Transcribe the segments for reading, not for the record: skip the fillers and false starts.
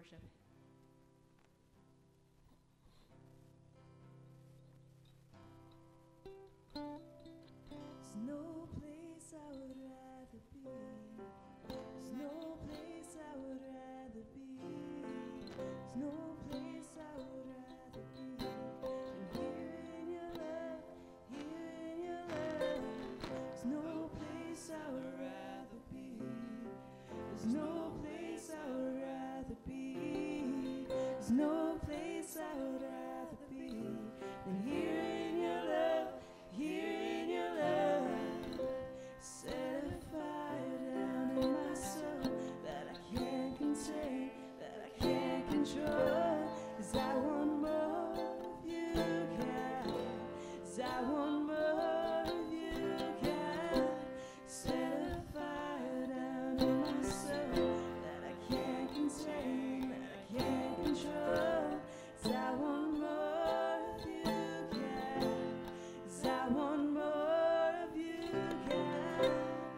worship. There's no place I would rather be. There's no place I would rather be. There's no place I would rather be than here in your love, here in your love. There's no place I would rather be. There's no place I would rather be. There's no place I would rather be than here in your love, here in your love. Set a fire down in my soul that I can't contain, that I can't control. 'Cause I want more of you, God. 'Cause I want more of you, God. Set a fire down in my soul that I can't contain, that I can't control. 'Cause I want more of you, God. 'Cause I want more of you, God.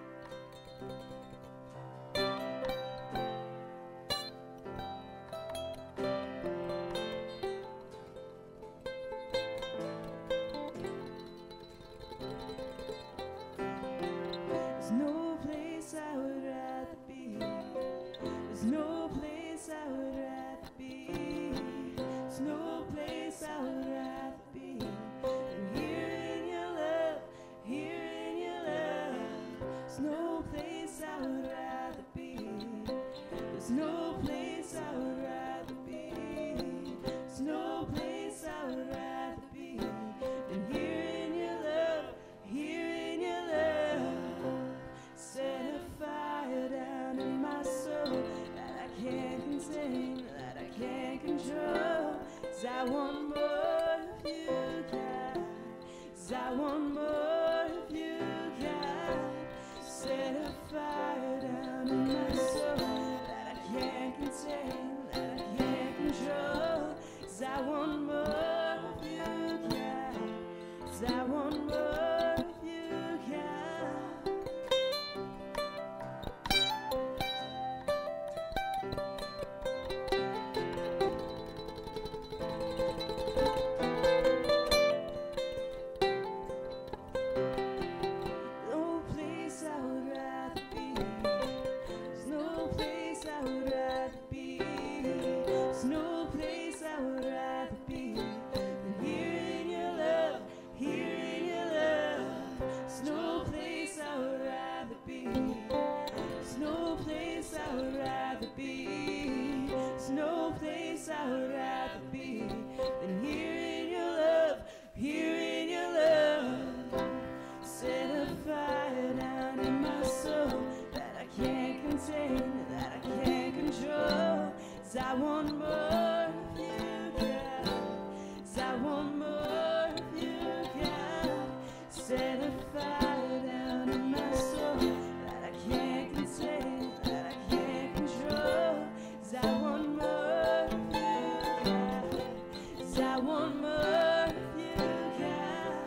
There's no place I would rather be. There's no place I would rather be. There's no place I would rather be than here in your love, here in your love. There's no place I would rather be. There's no place I would rather be. There's no place I would rather be than here in your love, here in your love. Set a fire down in my soul that I can't contain, that I can't control. 'Cause I want more of you, God. 'Cause I want more of you, God. Set a fire down in my soul that I can't contain, that I can't control. 'Cause I want more of you, God. 'Cause I want more of you, God. No place I would rather be. There's no place I would rather be. There's no place I would rather be than here in your love, here in your love. There's no place I would rather be. There's no place I would rather be. There's no place I would rather be than here in your love, here in your love. Set a fire down in my soul that I can't contain, that I can't control. 'Cause I want more of you, God. 'Cause I want more of you, God. Set a fire down in my soul that I can't contain, that I can't control. 'Cause I want more of you, God. 'Cause I want more of you, God.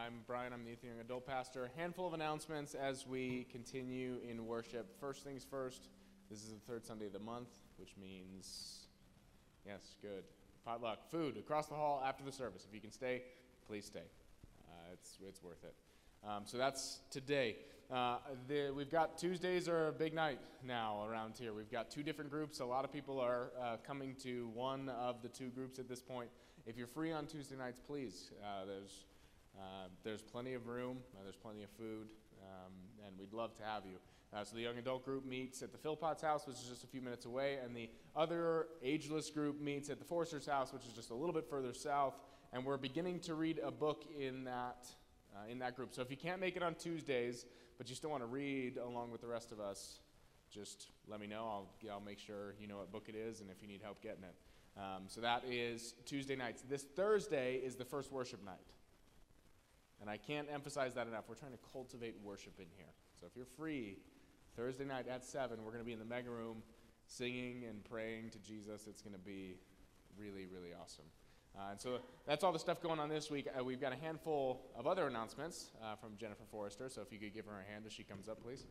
I'm Brian. I'm the Youth and Young Adult Pastor. A handful of announcements as we continue in worship. First things first, this is the third Sunday of the month, which means, yes, good, potluck, food across the hall after the service. If you can stay, please stay. It's worth it. So that's today. We've got Tuesdays are a big night now around here. We've got two different groups. A lot of people are coming to one of the two groups at this point. If you're free on Tuesday nights, please. There's plenty of room. There's plenty of food, and we'd love to have you. So the young adult group meets at the Philpott's house, which is just a few minutes away, and the other ageless group meets at the Forster's house, which is just a little bit further south. And we're beginning to read a book in that group. So if you can't make it on Tuesdays, but you still want to read along with the rest of us, just let me know. I'll make sure you know what book it is, and if you need help getting it. So that is Tuesday nights. This Thursday is the first worship night. And I can't emphasize that enough. We're trying to cultivate worship in here. So if you're free, Thursday night at 7, we're going to be in the mega room singing and praying to Jesus. It's going to be really, really awesome. And so that's all the stuff going on this week. We've got a handful of other announcements from Jennifer Forrester. So if you could give her a hand as she comes up, please.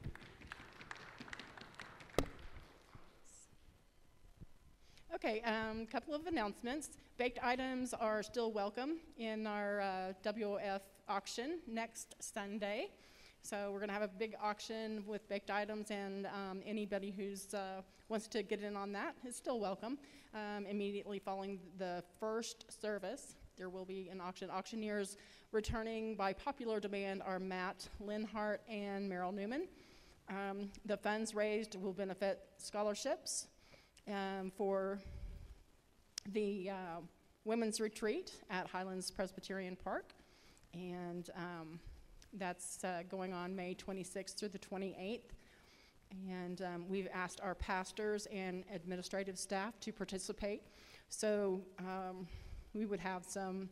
Okay, couple of announcements. Baked items are still welcome in our WOF auction next Sunday. So we're going to have a big auction with baked items, and anybody who's wants to get in on that is still welcome. Immediately following the first service, there will be an auction. Auctioneers returning by popular demand are Matt Linhart and Meryl Newman. The funds raised will benefit scholarships for the women's retreat at Highlands Presbyterian Park, and that's going on May 26th through the 28th. And we've asked our pastors and administrative staff to participate, so we would have some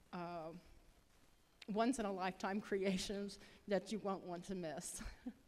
once-in-a-lifetime creations that you won't want to miss.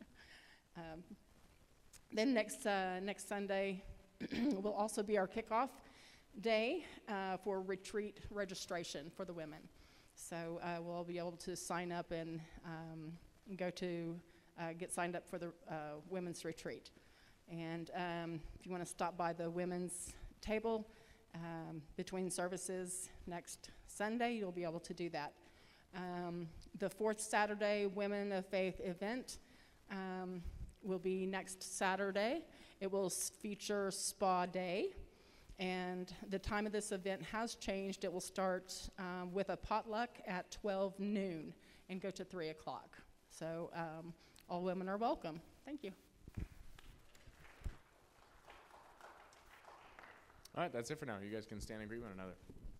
Then next Sunday will also be our kickoff day for retreat registration for the women. So we'll be able to sign up and go to get signed up for the women's retreat. And if you want to stop by the women's table between services next Sunday, you'll be able to do that. The fourth Saturday Women of Faith event will be next Saturday. It will feature Spa Day, and the time of this event has changed. It will start with a potluck at 12 noon and go to 3 o'clock. So all women are welcome. Thank you. All right, that's it for now. You guys can stand and greet one another.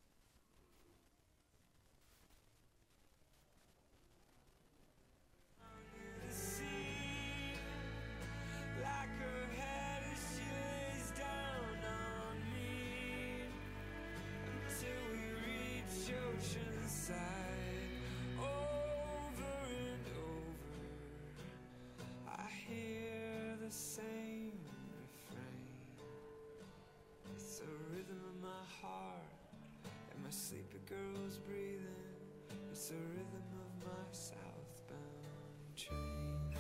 Sleepy girl's breathing. It's the rhythm of my southbound train.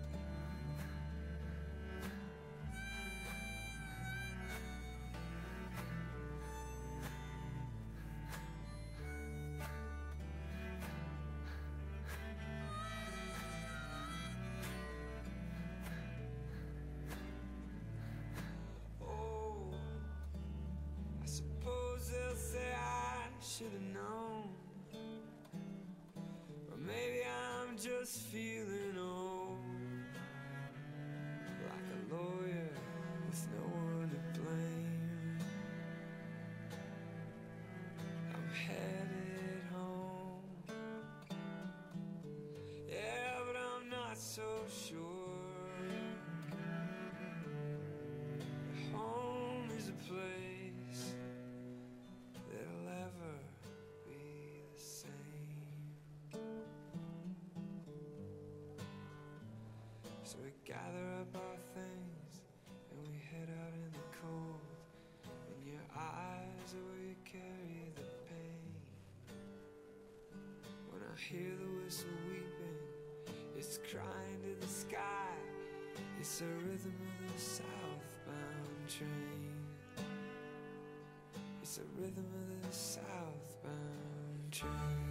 Oh, I suppose they'll say should have known, or maybe I'm just feeling old, like a lawyer with no one to blame. I'm headed home, yeah, but I'm not so sure. Home is a place that'll ever be the same. So we gather up our things and we head out in the cold. In your eyes are where you carry the pain. When I hear the whistle weeping, it's crying to the sky. It's a rhythm of the southbound train. It's a rhythm of the southbound train.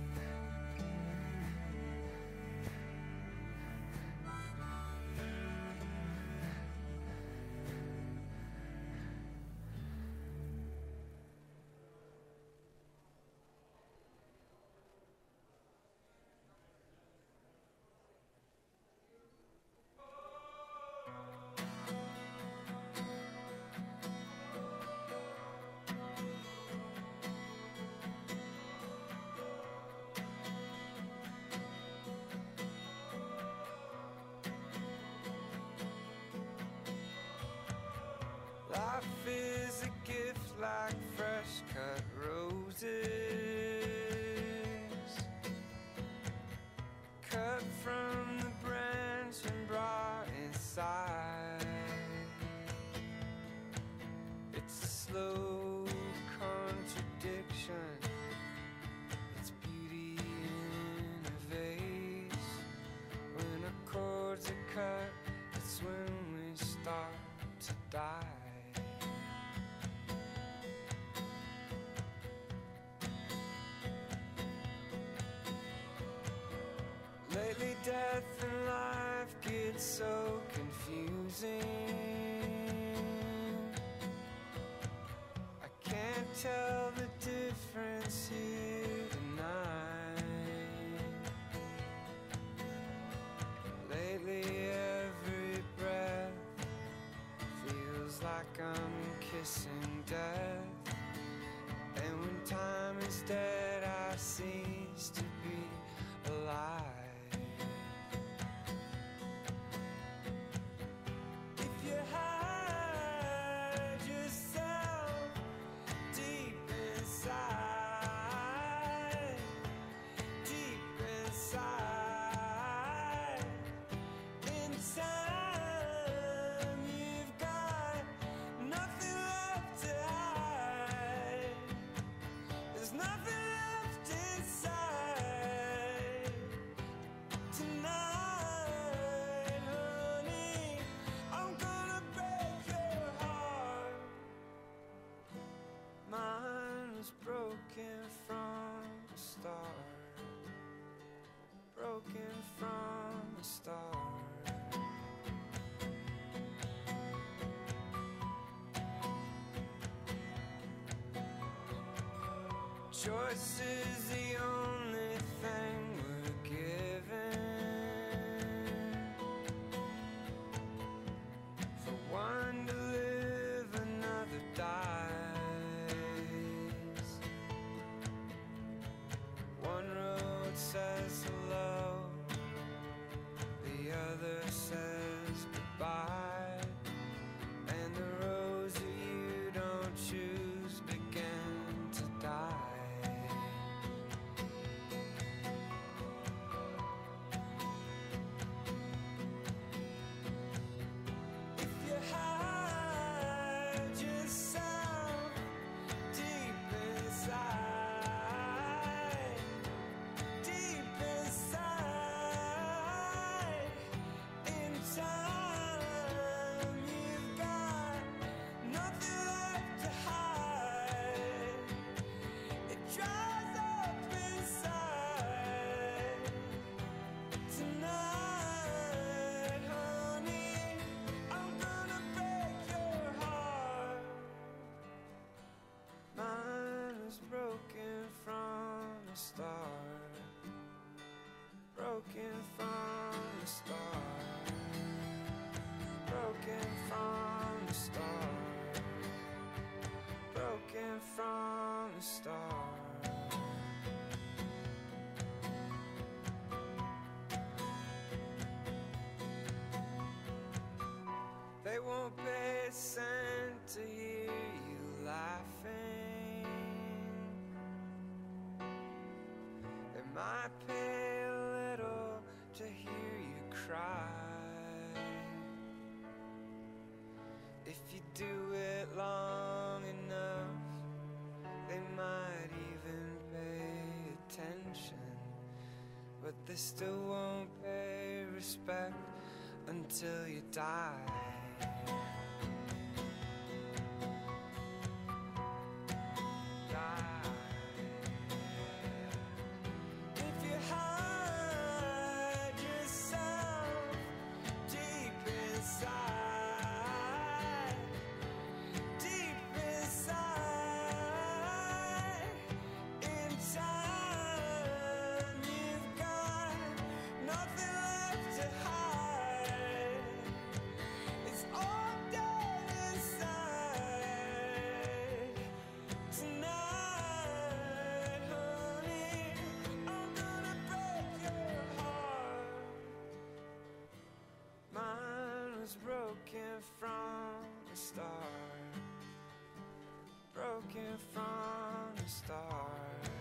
Life is a gift like fresh cut roses, cut from the branch and brought inside. It's a slow contradiction, it's beauty in a vase. When our chords are cut, it's when we start to die. Lately death and life get so confusing. I can't tell the difference here tonight. Lately every breath feels like I'm kissing death. And when time is dead, I cease to be alive. Broken from the start, broken from the start. Choice is the only thing we're given. For one to live, another dies. One road says hello, the other says goodbye, and the roads that you don't choose begin to die. If you hide yourself deep inside, deep inside, in time you've got nothing left to hide. It dries up inside. Tonight, honey, I'm gonna break your heart. Mine is broken from the start, broken from the start, broken from the start, broken from the start. They won't pay a cent to hear you laughing. They might pay a little to hear you cry. If you do it long enough, they might even pay attention they still won't pay respect until you die. If you hide yourself deep inside, in time you've got nothing left to hide. It's all dead inside. Tonight, honey, I'm gonna break your heart. Mine was broken from the start. Broken from the start.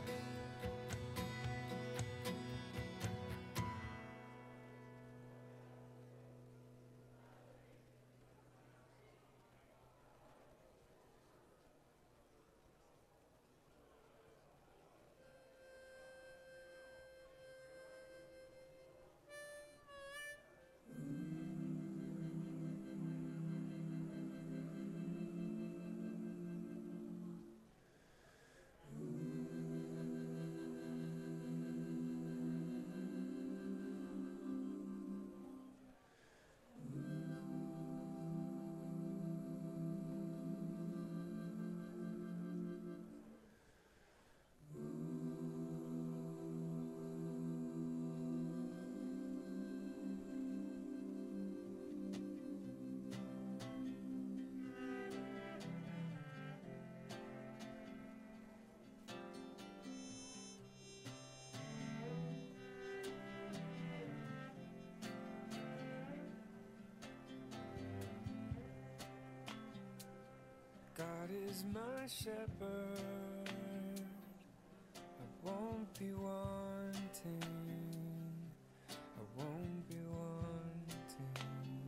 God is my shepherd, I won't be wanting, I won't be wanting.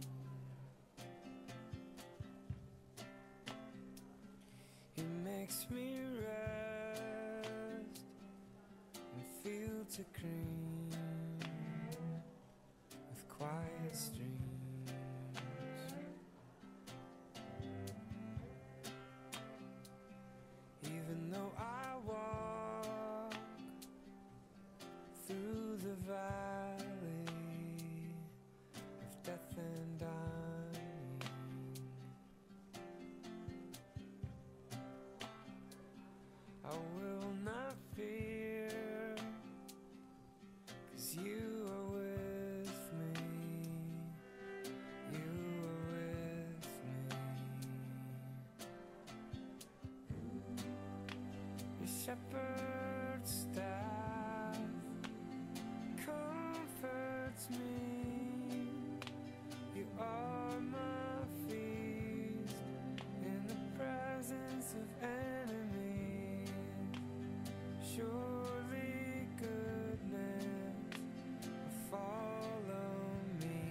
He makes me rest in fields of green with quiet streams. Even though I walk through the valley of death and dying, I will not fear, 'cause you are with me, you are with me. Your shepherd's staff comforts me. You are my feast in the presence of enemies. Surely goodness will follow me,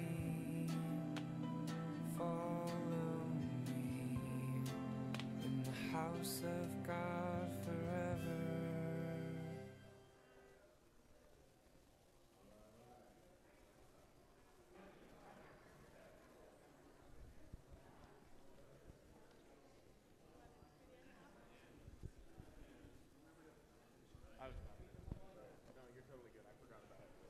follow me in the house of God forever. No, you're totally good. I forgot about it.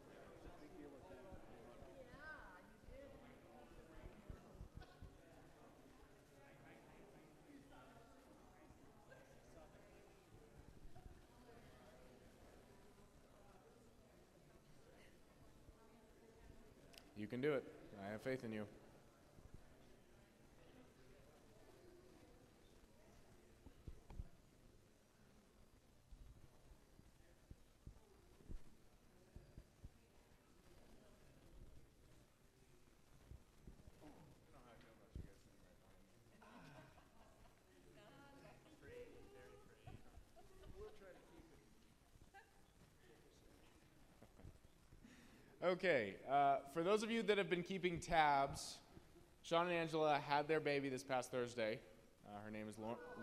You can do it. I have faith in you. Okay, for those of you that have been keeping tabs, Sean and Angela had their baby this past Thursday. Her name is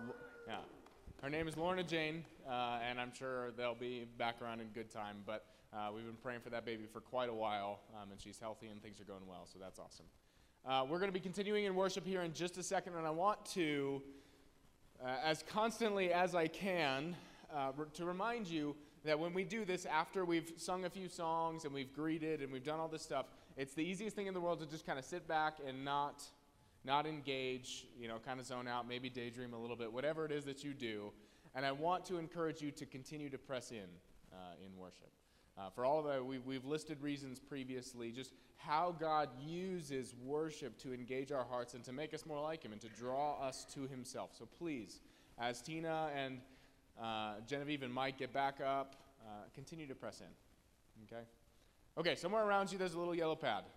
her name is Lorna Jane, and I'm sure they'll be back around in good time. But We've been praying for that baby for quite a while, and she's healthy and things are going well, so that's awesome. We're going to be continuing in worship here in just a second, and I want to, as constantly as I can, to remind you that when we do this, after we've sung a few songs and we've greeted and we've done all this stuff, it's the easiest thing in the world to just kind of sit back and not engage, kind of zone out, maybe daydream a little bit, whatever it is that you do. And I want to encourage you to continue to press in worship. For all of that, we've listed reasons previously, just how God uses worship to engage our hearts and to make us more like Him and to draw us to Himself. So please, as Tina and Genevieve and Mike get back up, continue to press in. Okay, somewhere around you there's a little yellow pad.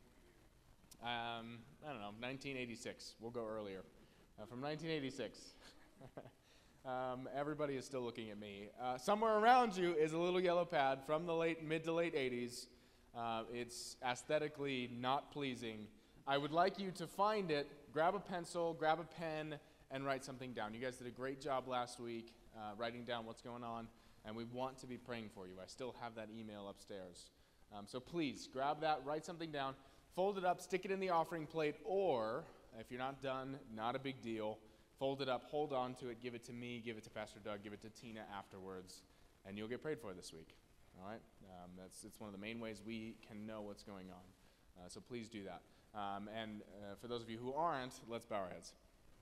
I don't know, 1986. We'll go earlier. From 1986. Everybody is still looking at me. Somewhere around you is a little yellow pad from the mid to late 80s. It's aesthetically not pleasing. I would like you to find it, grab a pencil, grab a pen, and write something down. You guys did a great job last week writing down what's going on, and we want to be praying for you. I still have that email upstairs. So please, grab that, write something down, fold it up, stick it in the offering plate, or if you're not done, not a big deal, fold it up, hold on to it, give it to me, give it to Pastor Doug, give it to Tina afterwards, and you'll get prayed for this week. All right? It's one of the main ways we can know what's going on. So please do that. And for those of you who aren't, let's bow our heads.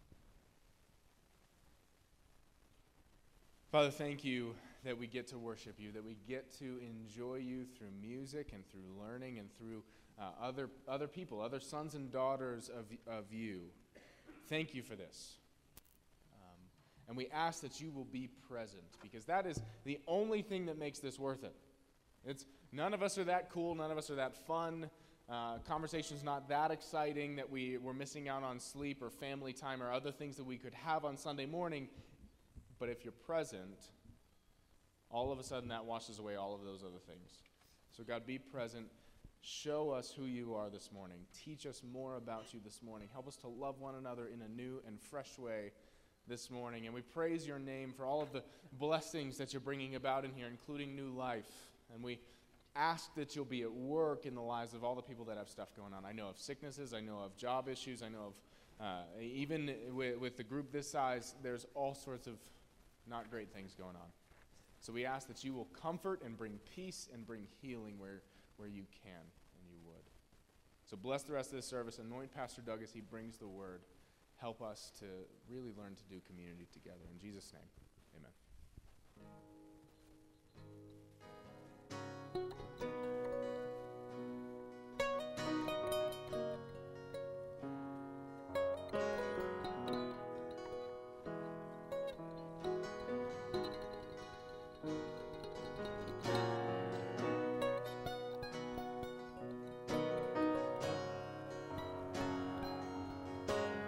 Father, thank you that we get to worship you, that we get to enjoy you through music and through learning and through other people, other sons and daughters of you. Thank you for this. And we ask that you will be present, because that is the only thing that makes this worth it. None of us are that cool, none of us are that fun. Conversation's not that exciting that we're missing out on sleep or family time or other things that we could have on Sunday morning. But if you're present, all of a sudden that washes away all of those other things. So God, be present. Show us who you are this morning. Teach us more about you this morning. Help us to love one another in a new and fresh way this morning. And we praise your name for all of the blessings that you're bringing about in here, including new life. And we ask that you'll be at work in the lives of all the people that have stuff going on. I know of sicknesses. I know of job issues. I know of, even with the group this size, there's all sorts of not great things going on. So we ask that you will comfort and bring peace and bring healing where you can and you would. So bless the rest of this service. Anoint Pastor Doug as he brings the word. Help us to really learn to do community together. In Jesus' name, amen.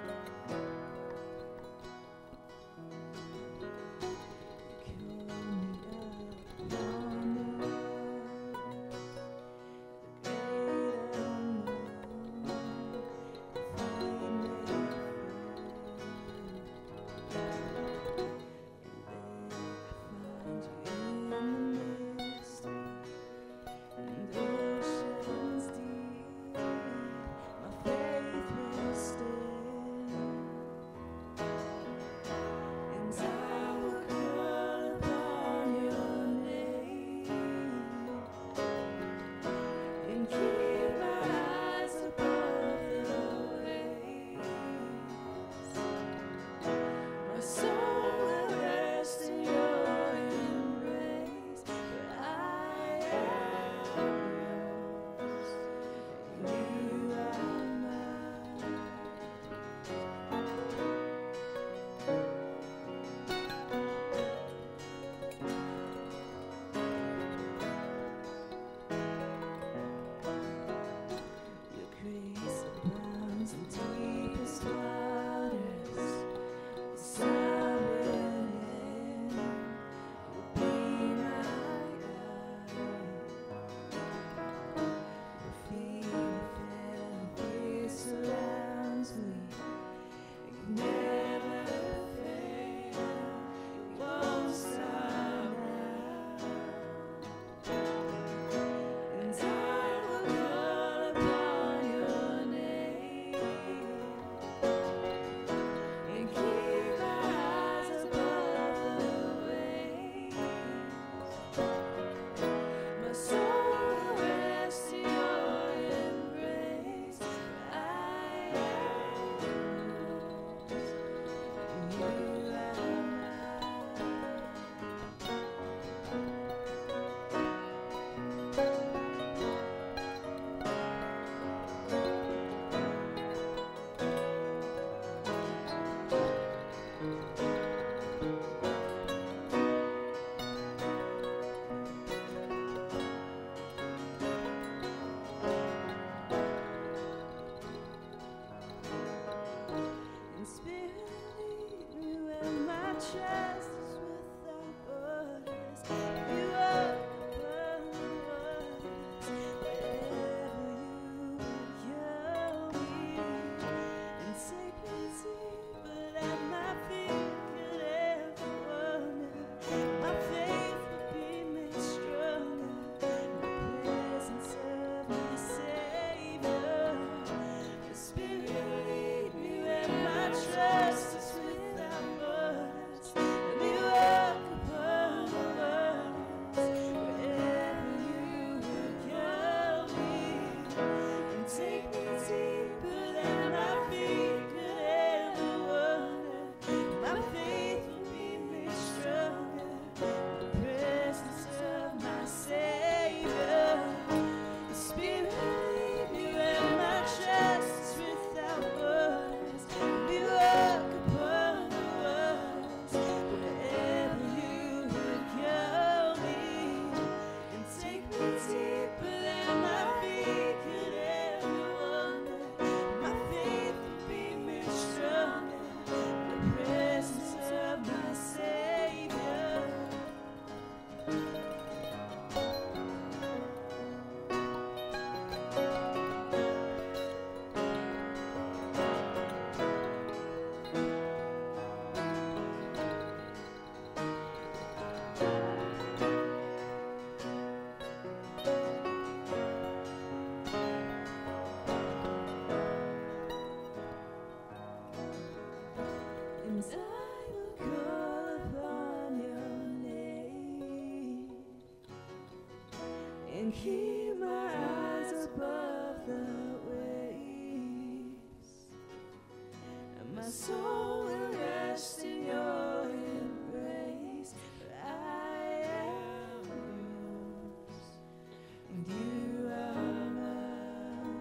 Cure me trust is without borders. You walk upon the waters, wherever you would call me, and take me deeper than my feet could ever wander. My faith will be made stronger in the presence of my Savior. Your Spirit lead me where my trust is without borders. Let me walk upon the waters, wherever you would call me, and take me deeper than my feet could ever wander. My faith will be made stronger in the presence of my Savior. The Spirit lead me where my trust is without borders. Let me walk upon the waters, wherever you would call me, and take me deeper than my feet could ever wander. My faith will be made stronger in the presence of my Savior. And I will call upon your name and keep my eyes above the waves, and my soul will rest in your embrace. For I am yours, and you are mine.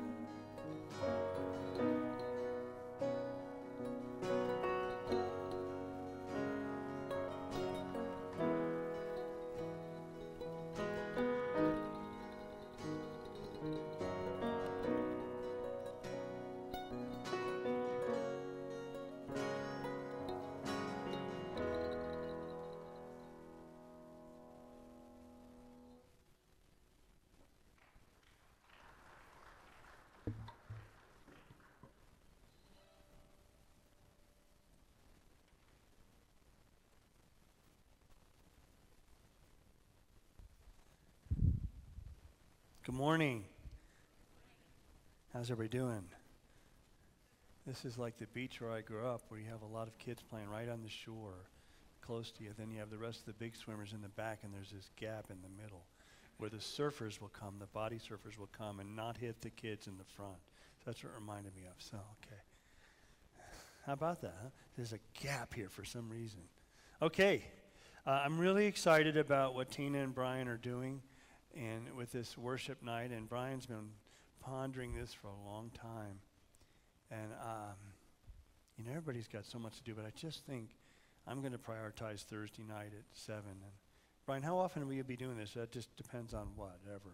Good morning. How's everybody doing? This is like the beach where I grew up, where you have a lot of kids playing right on the shore, close to you. Then you have the rest of the big swimmers in the back, and there's this gap in the middle where the surfers will come, the body surfers will come and not hit the kids in the front. So that's what it reminded me of. So, okay. How about that, huh? There's a gap here for some reason. Okay. I'm really excited about what Tina and Brian are doing and with this worship night, and Brian's been pondering this for a long time. And, everybody's got so much to do, but I just think I'm going to prioritize Thursday night at 7. And Brian, how often will you be doing this? That just depends on whatever.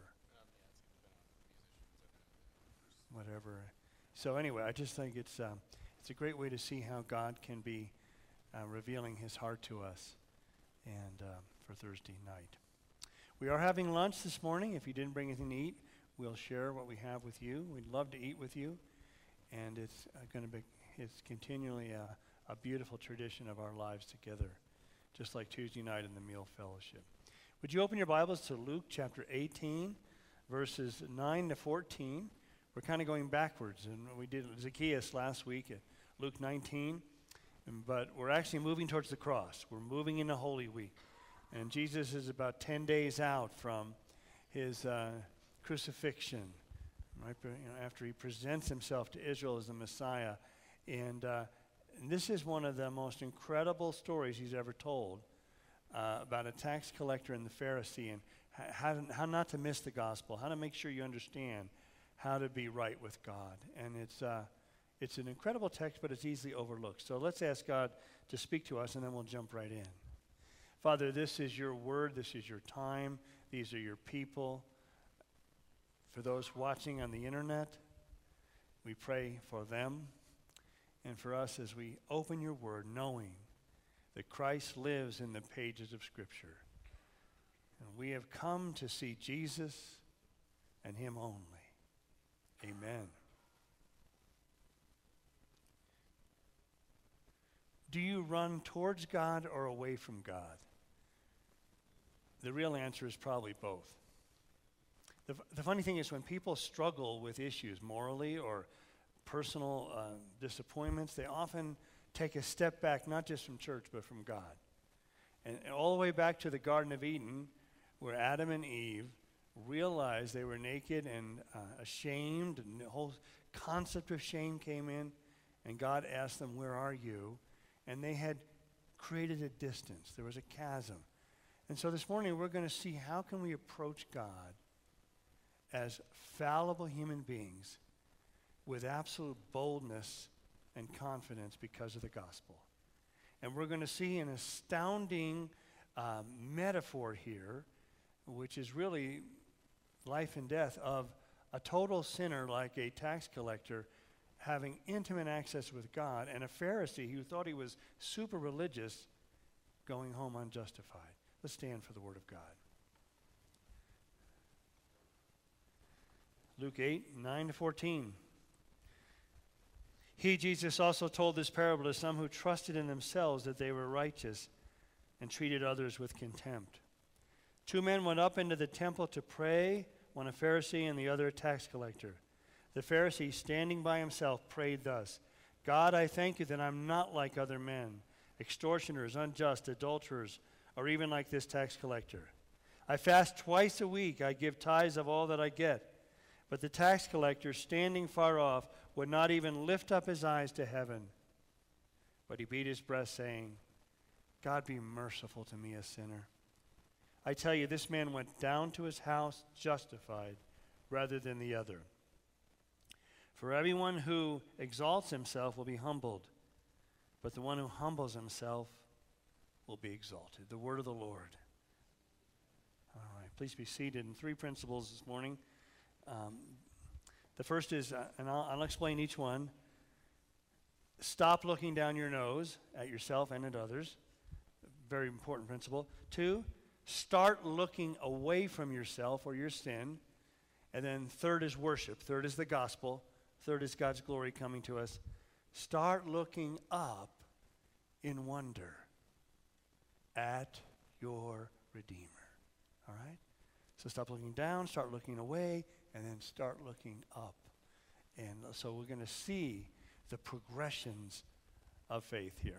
Whatever. So anyway, I just think it's a great way to see how God can be revealing his heart to us and for Thursday night. We are having lunch this morning. If you didn't bring anything to eat, we'll share what we have with you. We'd love to eat with you. And it's going to be, it's continually a beautiful tradition of our lives together, just like Tuesday night in the meal fellowship. Would you open your Bibles to Luke chapter 18, verses 9 to 14? We're kind of going backwards, and we did Zacchaeus last week at Luke 19, but we're actually moving towards the cross. We're moving into Holy Week, and Jesus is about 10 days out from his crucifixion, right? After he presents himself to Israel as the Messiah, and this is one of the most incredible stories he's ever told about a tax collector and the Pharisee, and how not to miss the gospel, how to make sure you understand how to be right with God. And it's an incredible text, but it's easily overlooked. So let's ask God to speak to us, and then we'll jump right in. Father, this is your word. This is your time. These are your people. For those watching on the internet, we pray for them and for us as we open your word, knowing that Christ lives in the pages of Scripture. And we have come to see Jesus and him only. Amen. Do you run towards God or away from God? The real answer is probably both. The funny thing is when people struggle with issues morally or personal disappointments, they often take a step back, not just from church, but from God. And all the way back to the Garden of Eden, where Adam and Eve realized they were naked and ashamed, and the whole concept of shame came in, and God asked them, "Where are you?" And they had created a distance. There was a chasm. And so this morning we're going to see how can we approach God as fallible human beings with absolute boldness and confidence because of the gospel. And we're going to see an astounding metaphor here, which is really life and death of a total sinner like a tax collector having intimate access with God, and a Pharisee who thought he was super religious going home unjustified. Let's stand for the word of God. Luke 8, 9-14. He, Jesus, also told this parable to some who trusted in themselves that they were righteous and treated others with contempt. 2 men went up into the temple to pray, one a Pharisee and the other a tax collector. The Pharisee, standing by himself, prayed thus: God, I thank you that I'm not like other men, extortioners, unjust, adulterers, or even like this tax collector. I fast twice a week. I give tithes of all that I get. But the tax collector, standing far off, would not even lift up his eyes to heaven. But he beat his breast, saying, God, be merciful to me, a sinner. I tell you, this man went down to his house justified rather than the other. For everyone who exalts himself will be humbled, but the one who humbles himself will be exalted. The word of the Lord. All right, please be seated. And 3 principles this morning. The first is, and I'll explain each one. Stop looking down your nose at yourself and at others. Very important principle. 2, start looking away from yourself or your sin. And then 3rd is worship. 3rd is the gospel. 3rd is God's glory coming to us. Start looking up in wonder at your Redeemer. All right? So stop looking down, start looking away, and then start looking up. And so we're going to see the progressions of faith here.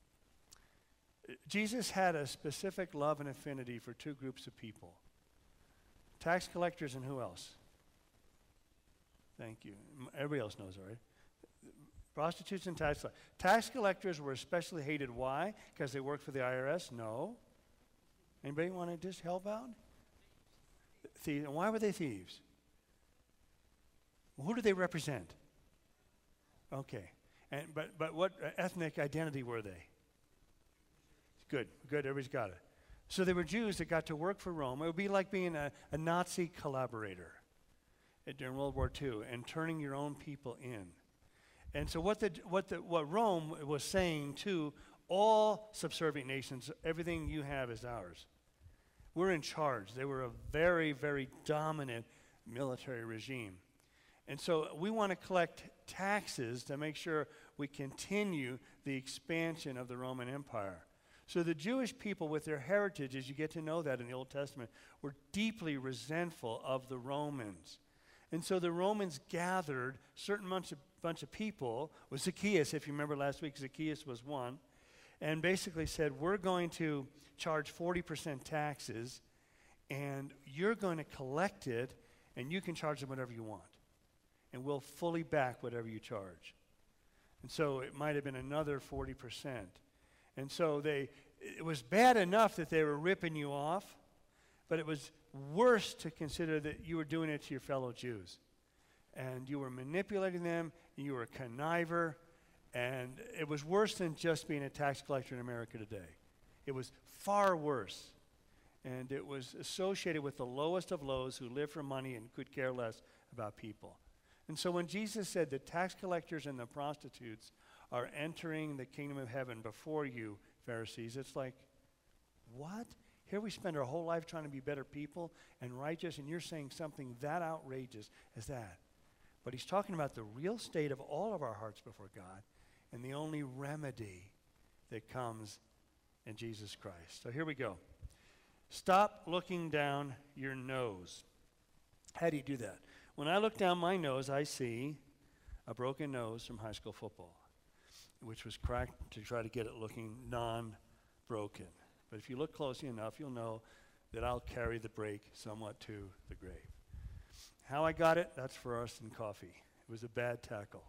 Jesus had a specific love and affinity for 2 groups of people. Tax collectors and who else? Thank you. Everybody else knows, all right? Prostitutes and tax collectors. Tax collectors were especially hated. Why? Because they worked for the IRS? No. Anybody want to just help out? Thieves. And why were they thieves? Well, who do they represent? Okay. But what ethnic identity were they? Good. Everybody's got it. So they were Jews that got to work for Rome. It would be like being a Nazi collaborator during World War II and turning your own people in. And so what Rome was saying to all subservient nations, everything you have is ours. We're in charge. They were a very, very dominant military regime. And so we want to collect taxes to make sure we continue the expansion of the Roman Empire. So the Jewish people, with their heritage, as you get to know that in the Old Testament, were deeply resentful of the Romans. And so the Romans gathered a certain bunch of people, with Zacchaeus, if you remember last week, Zacchaeus was one, and basically said, we're going to charge 40% taxes, and you're going to collect it, and you can charge them whatever you want. And we'll fully back whatever you charge. And so it might have been another 40%. And so it was bad enough that they were ripping you off, but it was worse to consider that you were doing it to your fellow Jews. And you were manipulating them, and you were a conniver, and it was worse than just being a tax collector in America today. It was far worse. And it was associated with the lowest of lows who lived for money and could care less about people. And so when Jesus said the tax collectors and the prostitutes are entering the kingdom of heaven before you, Pharisees. It's like, what? Here we spend our whole life trying to be better people and righteous, and you're saying something that outrageous as that. But he's talking about the real state of all of our hearts before God and the only remedy that comes in Jesus Christ. So here we go. Stop looking down your nose. How do you do that? When I look down my nose, I see a broken nose from high school football, which was cracked to try to get it looking non-broken. But if you look closely enough, you'll know that I'll carry the break somewhat to the grave. How I got it, that's for Arston Coffee. It was a bad tackle.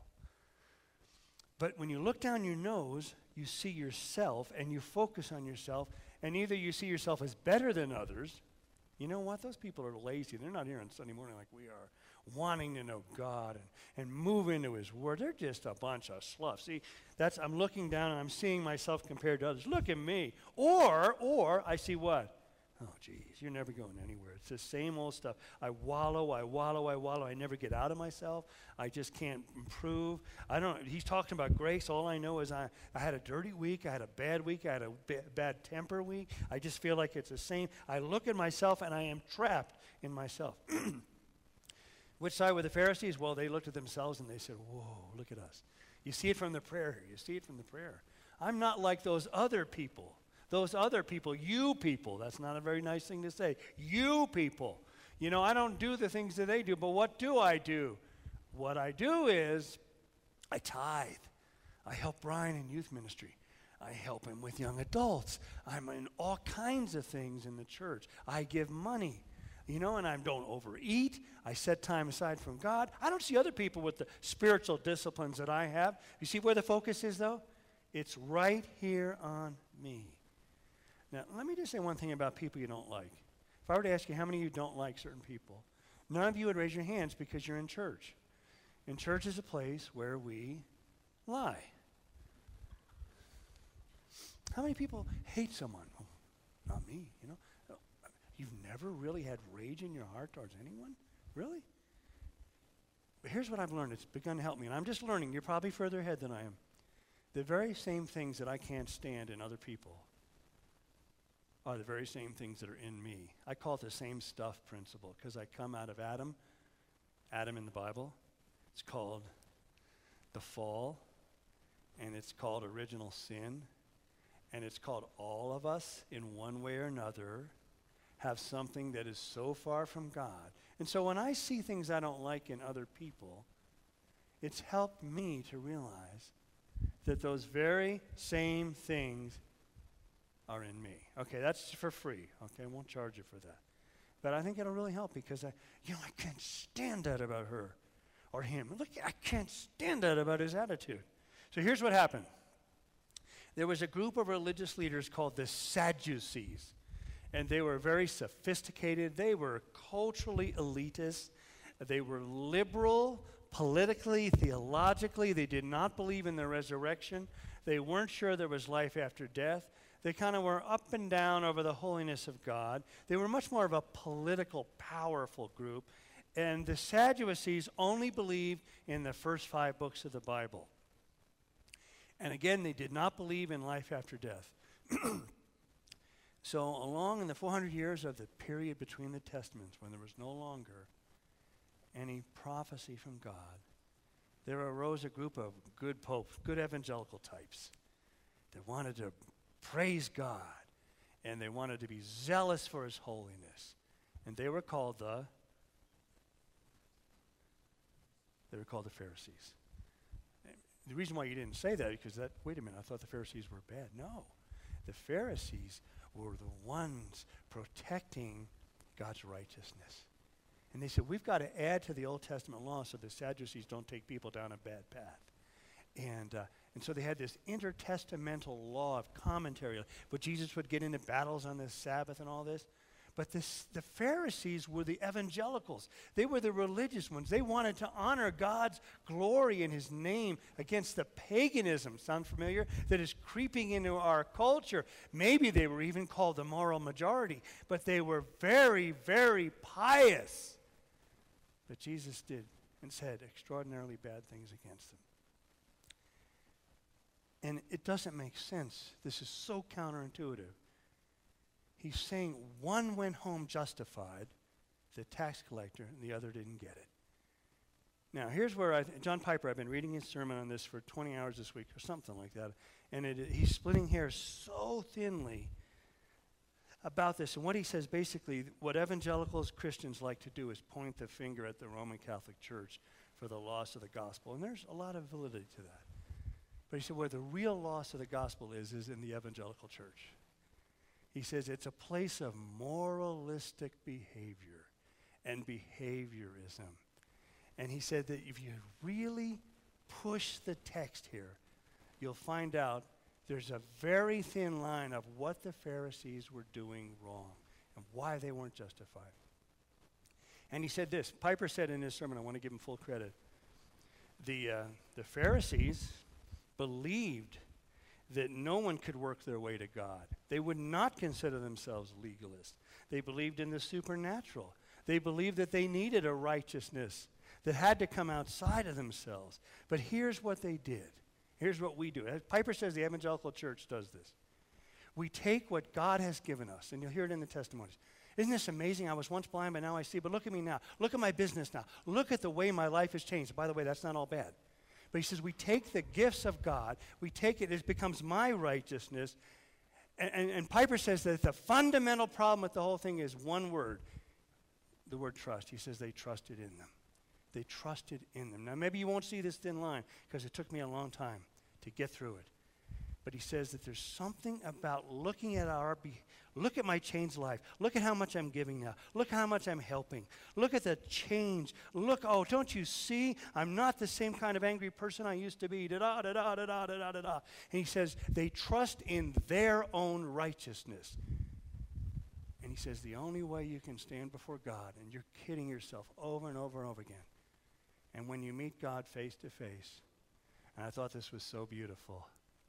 But when you look down your nose, you see yourself and you focus on yourself, and either you see yourself as better than others. You know what? Those people are lazy. They're not here on Sunday morning like we are, wanting to know God and move into His Word. They're just a bunch of slough. See, I'm looking down and I'm seeing myself compared to others. Look at me. Or I see what? Oh, geez, you're never going anywhere. It's the same old stuff. I wallow. I never get out of myself. I just can't improve. He's talking about grace. All I know is I had a dirty week. I had a bad week. I had a bad temper week. I just feel like it's the same. I look at myself and I am trapped in myself. Which side were the Pharisees? Well, they looked at themselves and they said, whoa, look at us. You see it from the prayer here. You see it from the prayer. I'm not like those other people. Those other people, you people. That's not a very nice thing to say. You people. You know, I don't do the things that they do, but what do I do? What I do is I tithe. I help Brian in youth ministry. I help him with young adults. I'm in all kinds of things in the church. I give money. You know, and I don't overeat. I set time aside from God. I don't see other people with the spiritual disciplines that I have. You see where the focus is, though? It's right here on me. Now, let me just say one thing about people you don't like. If I were to ask you how many of you don't like certain people, none of you would raise your hands because you're in church. And church is a place where we lie. How many people hate someone? Oh, not me, you know. You've never really had rage in your heart towards anyone? Really? But here's what I've learned. It's begun to help me. And I'm just learning. You're probably further ahead than I am. The very same things that I can't stand in other people are the very same things that are in me. I call it the same stuff principle because I come out of Adam in the Bible. It's called the fall, and it's called original sin, and it's called all of us in one way or another have something that is so far from God. And so when I see things I don't like in other people, it's helped me to realize that those very same things are in me. Okay, that's for free. Okay, I won't charge you for that. But I think it'll really help because I can't stand that about her or him. Look, I can't stand that about his attitude. So here's what happened. There was a group of religious leaders called the Sadducees, and they were very sophisticated. They were culturally elitist. They were liberal, politically, theologically. They did not believe in the resurrection. They weren't sure there was life after death. They kind of were up and down over the holiness of God. They were much more of a political, powerful group. And the Sadducees only believed in the first 5 books of the Bible. And again, they did not believe in life after death. So along in the 400 years of the period between the Testaments, when there was no longer any prophecy from God, there arose a group of good popes, good evangelical types that wanted to praise God, and they wanted to be zealous for His holiness. And they were called the Pharisees. The reason why you didn't say that is because wait a minute, I thought the Pharisees were bad. No, the Pharisees were the ones protecting God's righteousness. And they said, we've got to add to the Old Testament law so the Sadducees don't take people down a bad path. And so they had this intertestamental law of commentary. But Jesus would get into battles on the Sabbath and all this. But the Pharisees were the evangelicals. They were the religious ones. They wanted to honor God's glory and His name against the paganism, sound familiar, that is creeping into our culture. Maybe they were even called the moral majority. But they were very, very pious. But Jesus did and said extraordinarily bad things against them. And it doesn't make sense. This is so counterintuitive. He's saying one went home justified, the tax collector, and the other didn't get it. Now, here's where John Piper, I've been reading his sermon on this for 20 hours this week or something like that, and he's splitting hairs so thinly about this. And what he says, basically, what evangelicals, Christians like to do is point the finger at the Roman Catholic Church for the loss of the gospel. And there's a lot of validity to that. But he said where the real loss of the gospel is in the evangelical church. He says it's a place of moralistic behavior and behaviorism. And he said that if you really push the text here, you'll find out there's a very thin line of what the Pharisees were doing wrong and why they weren't justified. And he said this. Piper said in his sermon, I want to give him full credit, the Pharisees believed that no one could work their way to God. They would not consider themselves legalists. They believed in the supernatural. They believed that they needed a righteousness that had to come outside of themselves. But here's what they did. Here's what we do. As Piper says the evangelical church does this. We take what God has given us, and you'll hear it in the testimonies. Isn't this amazing? I was once blind, but now I see. But look at me now. Look at my business now. Look at the way my life has changed. By the way, that's not all bad. But he says we take the gifts of God, we take it, it becomes my righteousness. And Piper says that the fundamental problem with the whole thing is one word, the word trust. He says they trusted in them. They trusted in them. Now, maybe you won't see this thin line because it took me a long time to get through it. But he says that there's something about looking at look at my changed life. Look at how much I'm giving now. Look how much I'm helping. Look at the change. Look, oh, don't you see? I'm not the same kind of angry person I used to be. Da-da, da-da, da-da, da-da, da-da. And he says they trust in their own righteousness. And he says the only way you can stand before God, and you're kidding yourself over and over and over again, and when you meet God face to face, and I thought this was so beautiful,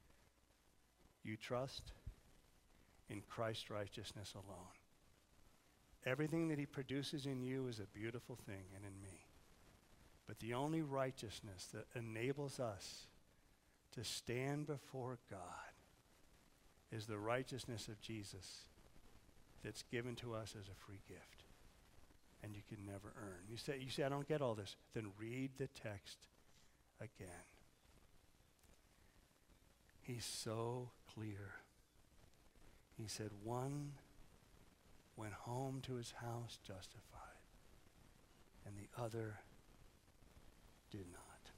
you trust in Christ's righteousness alone. Everything that he produces in you is a beautiful thing, and in me. But the only righteousness that enables us to stand before God is the righteousness of Jesus that's given to us as a free gift. And you can never earn. You say, I don't get all this. Then read the text again. He's so clear. He said, one went home to his house justified, and the other did not.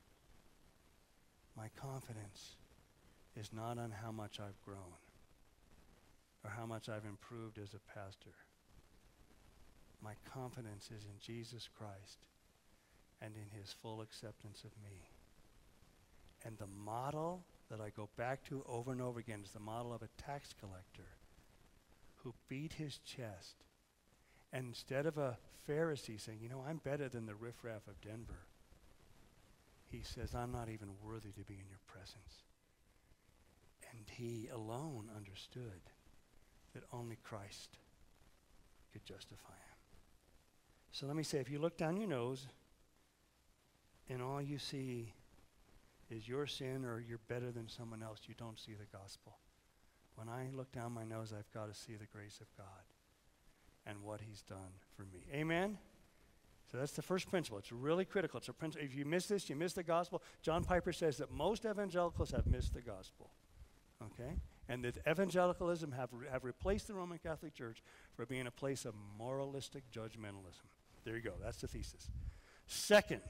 My confidence is not on how much I've grown or how much I've improved as a pastor. My confidence is in Jesus Christ and in his full acceptance of me. And the model that I go back to over and over again is the model of a tax collector who beat his chest. And instead of a Pharisee saying, I'm better than the riffraff of Denver, he says, I'm not even worthy to be in your presence. And he alone understood that only Christ could justify him. So let me say, if you look down your nose and all you see is your sin or you're better than someone else, you don't see the gospel. When I look down my nose, I've got to see the grace of God and what he's done for me. Amen? So that's the first principle. It's really critical. It's a principle. If you miss this, you miss the gospel. John Piper says that most evangelicals have missed the gospel. Okay? And that evangelicalism have replaced the Roman Catholic Church for being a place of moralistic judgmentalism. There you go. That's the thesis. Second,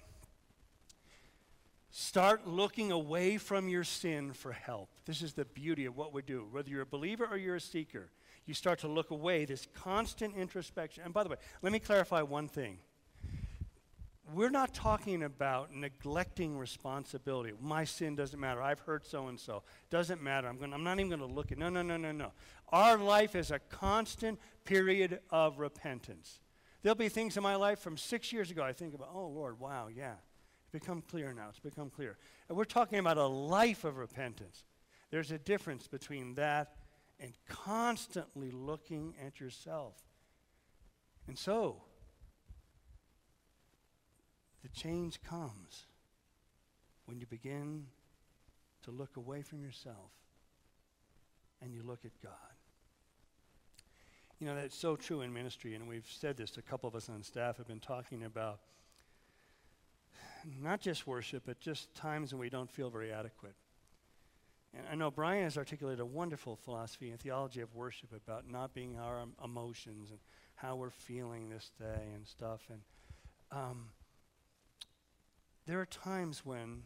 start looking away from your sin for help. This is the beauty of what we do. Whether you're a believer or you're a seeker, you start to look away, this constant introspection. And by the way, let me clarify one thing. We're not talking about neglecting responsibility. My sin doesn't matter. I've hurt so-and-so. Doesn't matter. I'm not even going to look at it. No. Our life is a constant period of repentance. There'll be things in my life from 6 years ago I think about, oh, Lord, wow, yeah. It's become clear now. It's become clear. And we're talking about a life of repentance. There's a difference between that and constantly looking at yourself. And so, the change comes when you begin to look away from yourself and you look at God. You know, that's so true in ministry, and we've said this, a couple of us on staff have been talking about not just worship, but just times when we don't feel very adequate. And I know Brian has articulated a wonderful philosophy and theology of worship about not being our emotions and how we're feeling this day and stuff. And there are times when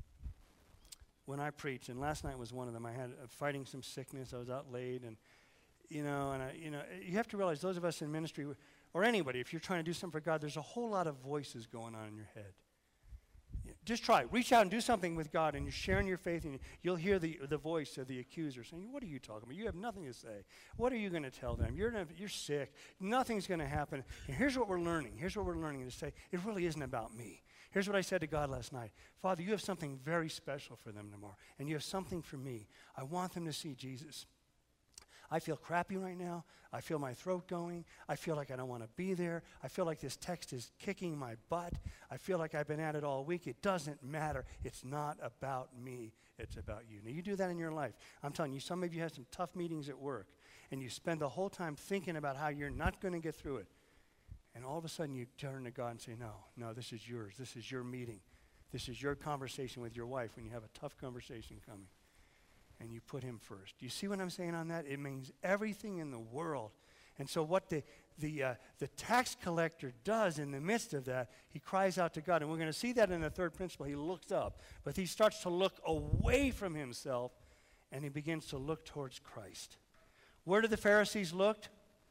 I preach, and last night was one of them. I had fighting some sickness. I was out late, and you have to realize, those of us in ministry, or anybody, if you're trying to do something for God, there's a whole lot of voices going on in your head. Just try. Reach out and do something with God, and you're sharing your faith, and you'll hear the voice of the accuser saying, what are you talking about? You have nothing to say. What are you going to tell them? You're sick. Nothing's going to happen. And here's what we're learning. Here's what we're learning to say, it really isn't about me. Here's what I said to God last night. Father, you have something very special for them tomorrow, and you have something for me. I want them to see Jesus. I feel crappy right now. I feel my throat going. I feel like I don't want to be there. I feel like this text is kicking my butt. I feel like I've been at it all week. It doesn't matter. It's not about me. It's about you. Now, you do that in your life. I'm telling you, some of you have some tough meetings at work, and you spend the whole time thinking about how you're not going to get through it. And all of a sudden, you turn to God and say, no, this is yours. This is your meeting. This is your conversation with your wife when you have a tough conversation coming. And you put him first. Do you see what I'm saying on that? It means everything in the world. And so what the tax collector does in the midst of that, he cries out to God. And we're going to see that in the third principle. He looks up, but he starts to look away from himself, and he begins to look towards Christ. Where did the Pharisees look?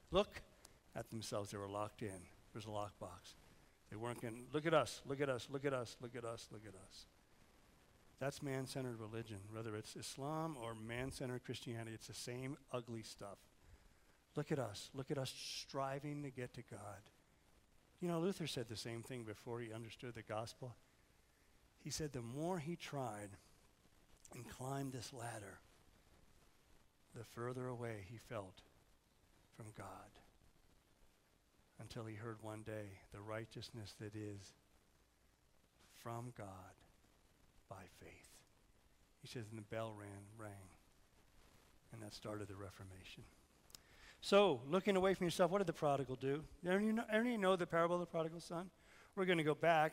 At themselves. They were locked in. There's a lockbox. They weren't going, look at us, look at us, look at us, look at us, look at us. That's man-centered religion. Whether it's Islam or man-centered Christianity, it's the same ugly stuff. Look at us striving to get to God. You know, Luther said the same thing before he understood the gospel. He said the more he tried and climbed this ladder, the further away he felt from God. Until he heard one day the righteousness that is from God by faith. He says, and the bell rang, and that started the Reformation. So, looking away from yourself, what did the prodigal do? Everybody know the parable of the prodigal son? We're going to go back,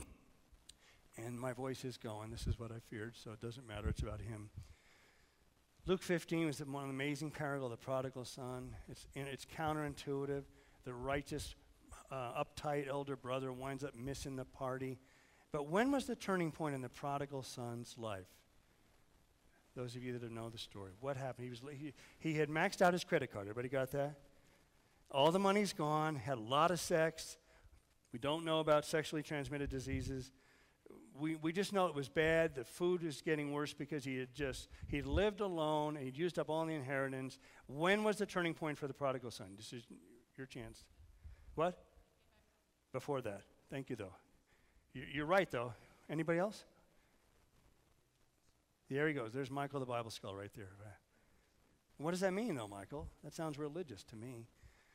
and my voice is going. This is what I feared, so it doesn't matter. It's about him. Luke 15 is one amazing parable of the prodigal son. It's counterintuitive. The righteous, uptight elder brother winds up missing the party. But when was the turning point in the prodigal son's life? Those of you that know the story. What happened? He had maxed out his credit card. Everybody got that? All the money's gone, had a lot of sex. We don't know about sexually transmitted diseases. We just know it was bad. The food was getting worse because he lived alone, and he'd used up all the inheritance. When was the turning point for the prodigal son? This is your chance. What? Before that. Thank you, though. You're right, though. Anybody else? There he goes. There's Michael the Bible skull right there. What does that mean, though, Michael? That sounds religious to me.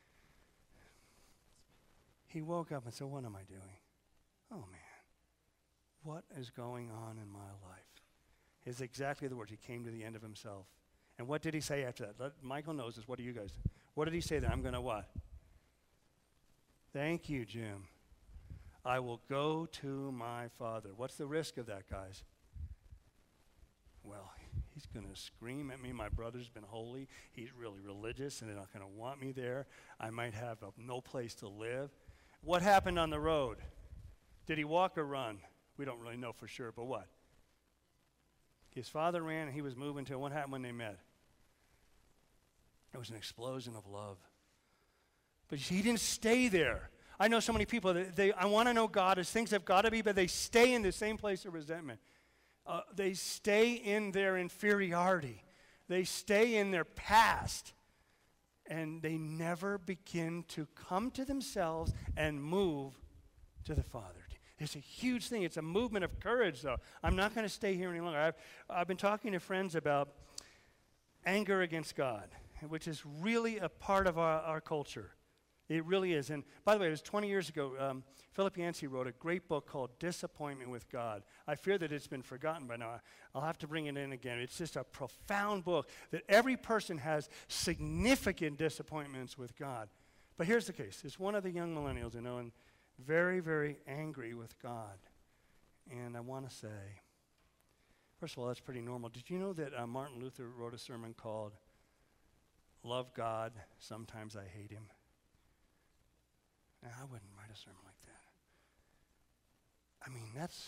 He woke up and said, what am I doing? Oh, man. What is going on in my life? Is exactly the words. He came to the end of himself. And what did he say after that? Michael knows this. What do you guys? What did he say then? I'm going to what? Thank you, Jim. I will go to my Father. What's the risk of that, guys? Well, he's going to scream at me. My brother's been holy. He's really religious, and they're not going to want me there. I might have no place to live. What happened on the road? Did he walk or run? We don't really know for sure, but what? His father ran, and he was moving to. What happened when they met? It was an explosion of love. But you see, he didn't stay there. I know so many people, I want to know God as things have got to be, but they stay in the same place of resentment. They stay in their inferiority. They stay in their past. And they never begin to come to themselves and move to the Father. It's a huge thing. It's a movement of courage, though. I'm not going to stay here any longer. I've been talking to friends about anger against God, which is really a part of our culture. It really is. And by the way, it was 20 years ago. Philip Yancey wrote a great book called Disappointment with God. I fear that it's been forgotten by now. I'll have to bring it in again. It's just a profound book that every person has significant disappointments with God. But here's the case. It's one of the young millennials, and very, very angry with God. And I want to say, first of all, that's pretty normal. Did you know that Martin Luther wrote a sermon called Love God, Sometimes I Hate Him? Now, I wouldn't write a sermon like that. I mean,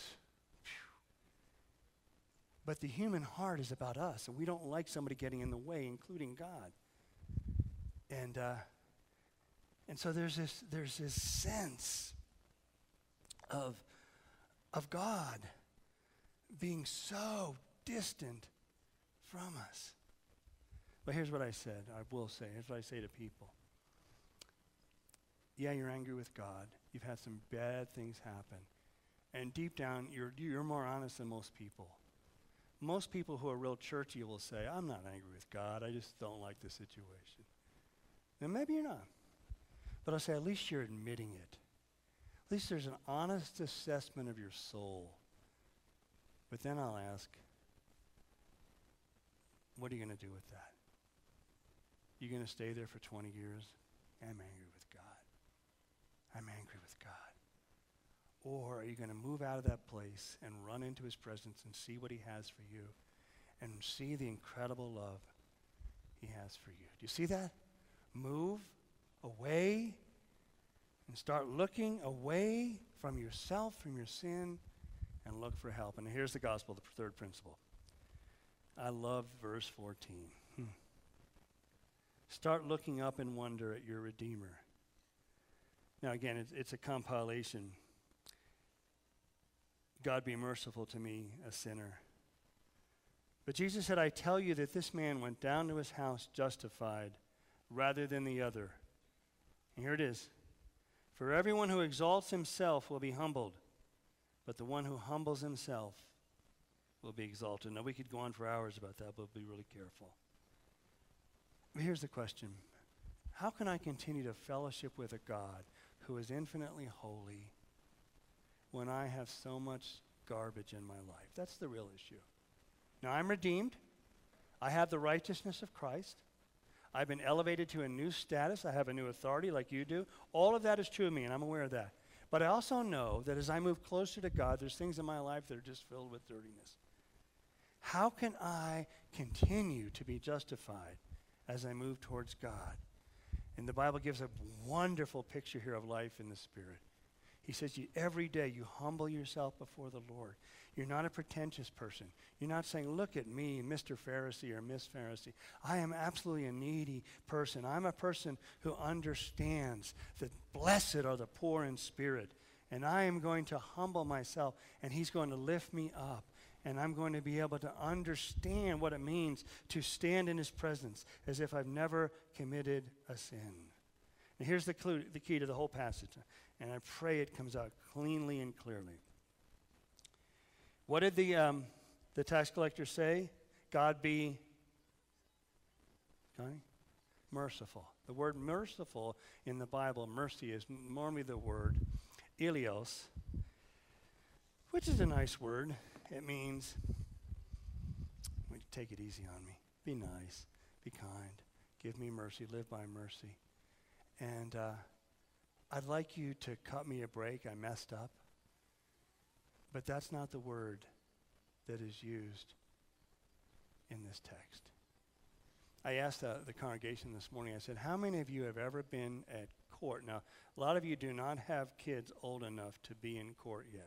but the human heart is about us, and we don't like somebody getting in the way, including God. And so there's this sense of God being so distant from us. But here's what I said, here's what I say to people. Yeah, you're angry with God. You've had some bad things happen. And deep down, you're more honest than most people. Most people who are real churchy will say, I'm not angry with God. I just don't like the situation. And maybe you're not. But I'll say, at least you're admitting it. At least there's an honest assessment of your soul. But then I'll ask, what are you going to do with that? You going to stay there for 20 years? I'm angry with God. I'm angry with God. Or are you going to move out of that place and run into his presence and see what he has for you and see the incredible love he has for you? Do you see that? Move away and start looking away from yourself, from your sin, and look for help. And here's the gospel, the third principle. I love verse 14. Start looking up in wonder at your Redeemer. Now again, it's a compilation. God be merciful to me, a sinner. But Jesus said, I tell you that this man went down to his house justified rather than the other. And here it is. For everyone who exalts himself will be humbled, but the one who humbles himself will be exalted. Now we could go on for hours about that, but be really careful. But here's the question. How can I continue to fellowship with a God who is infinitely holy when I have so much garbage in my life? That's the real issue. Now, I'm redeemed. I have the righteousness of Christ. I've been elevated to a new status. I have a new authority like you do. All of that is true of me, and I'm aware of that. But I also know that as I move closer to God, there's things in my life that are just filled with dirtiness. How can I continue to be justified as I move towards God? And the Bible gives a wonderful picture here of life in the Spirit. He says, every day you humble yourself before the Lord. You're not a pretentious person. You're not saying, look at me, Mr. Pharisee or Miss Pharisee. I am absolutely a needy person. I'm a person who understands that blessed are the poor in spirit. And I am going to humble myself, and he's going to lift me up. And I'm going to be able to understand what it means to stand in his presence as if I've never committed a sin. And here's the key to the whole passage. And I pray it comes out cleanly and clearly. What did the tax collector say? God be merciful. The word merciful in the Bible, mercy, is normally the word eleos, which is a nice word. It means, take it easy on me. Be nice. Be kind. Give me mercy. Live by mercy. And I'd like you to cut me a break. I messed up. But that's not the word that is used in this text. I asked the congregation this morning, I said, how many of you have ever been at court? Now, a lot of you do not have kids old enough to be in court yet.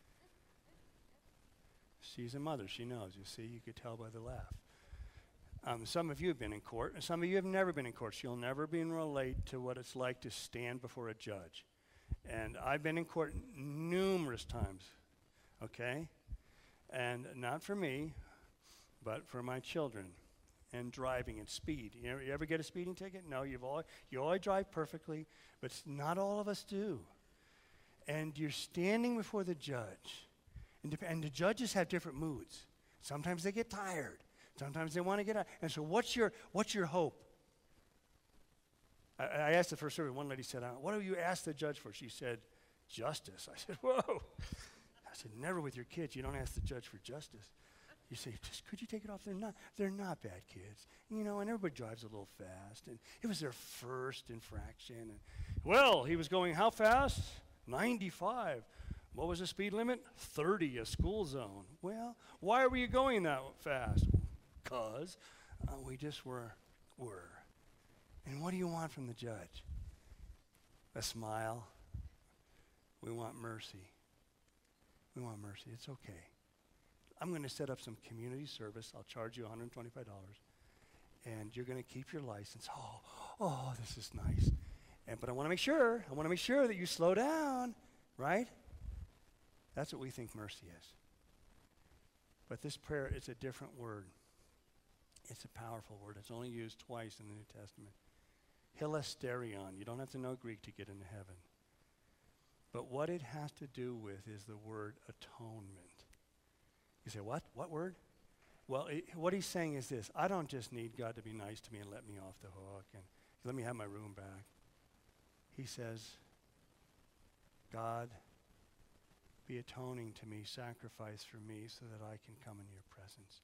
She's a mother. She knows. You see, you could tell by the laugh. Some of you have been in court, and some of you have never been in court. You'll never be relate to what it's like to stand before a judge. And I've been in court numerous times, okay? And not for me, but for my children. And driving and speed. You ever get a speeding ticket? No, you always drive perfectly, but not all of us do. And you're standing before the judge. And the judges have different moods. Sometimes they get tired. Sometimes they want to get out. And so what's your hope? I asked the first service, one lady said, what do you ask the judge for? She said, justice. I said, whoa. I said, never with your kids. You don't ask the judge for justice. You say, just could you take it off? They're not bad kids. You know, and everybody drives a little fast. And it was their first infraction. And, well, he was going how fast? 95. What was the speed limit? 30, a school zone. Well, why were you going that fast? Because we just were. And what do you want from the judge? A smile. We want mercy. We want mercy. It's okay. I'm going to set up some community service. I'll charge you $125. And you're going to keep your license. Oh, this is nice. But I want to make sure that you slow down, right? That's what we think mercy is. But this prayer is a different word. It's a powerful word. It's only used twice in the New Testament. Hilasterion. You don't have to know Greek to get into heaven. But what it has to do with is the word atonement. You say, what? What word? Well, what he's saying is this. I don't just need God to be nice to me and let me off the hook and let me have my room back. He says, God, be atoning to me, sacrifice for me so that I can come into your presence.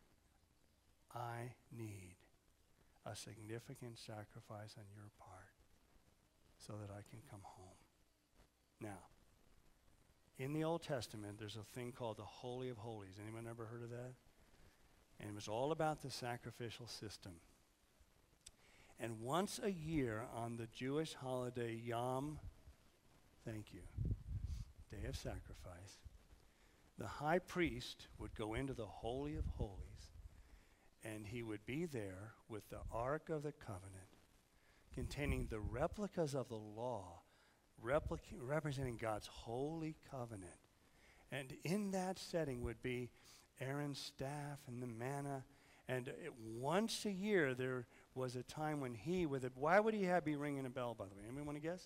I need a significant sacrifice on your part so that I can come home. Now, in the Old Testament, there's a thing called the Holy of Holies. Anyone ever heard of that? And it was all about the sacrificial system. And once a year on the Jewish holiday Yom, thank you, Day of Sacrifice, the high priest would go into the Holy of Holies, and he would be there with the Ark of the Covenant, containing the replicas of the law, representing God's holy covenant. And in that setting would be Aaron's staff and the manna. And once a year, there was a time when he, why would he be ringing a bell, by the way? Anyone want to guess?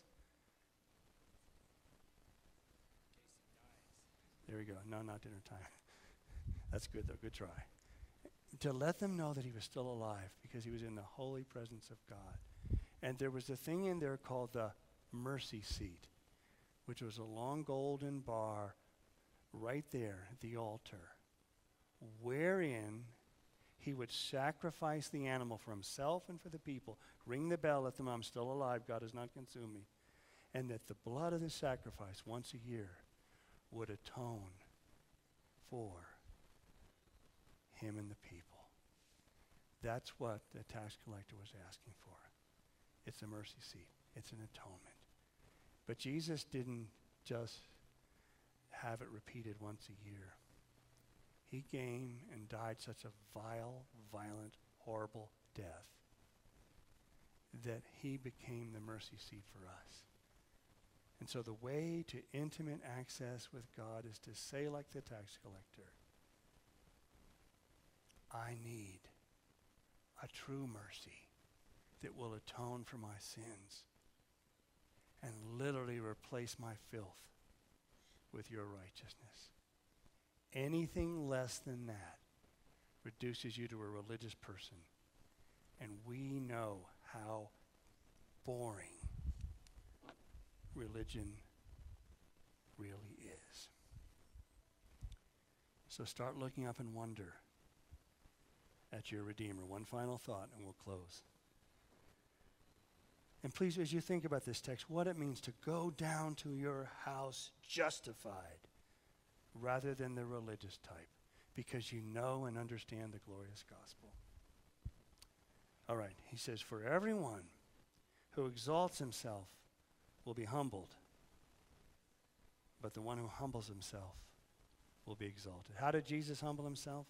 There we go. No, not dinner time. That's good, though. Good try. To let them know that he was still alive because he was in the holy presence of God. And there was a thing in there called the mercy seat, which was a long golden bar right there at the altar, wherein he would sacrifice the animal for himself and for the people, ring the bell, let them know I'm still alive, God has not consumed me, and that the blood of the sacrifice once a year would atone for him and the people. That's what the tax collector was asking for. It's a mercy seat. It's an atonement. But Jesus didn't just have it repeated once a year. He came and died such a vile, violent, horrible death that he became the mercy seat for us. And so the way to intimate access with God is to say like the tax collector, I need a true mercy that will atone for my sins and literally replace my filth with your righteousness. Anything less than that reduces you to a religious person. And we know how boring religion really is. So start looking up and wonder at your Redeemer. One final thought and we'll close. And please, as you think about this text, what it means to go down to your house justified rather than the religious type, because you know and understand the glorious gospel. All right, he says, for everyone who exalts himself will be humbled, but the one who humbles himself will be exalted. How did Jesus humble himself?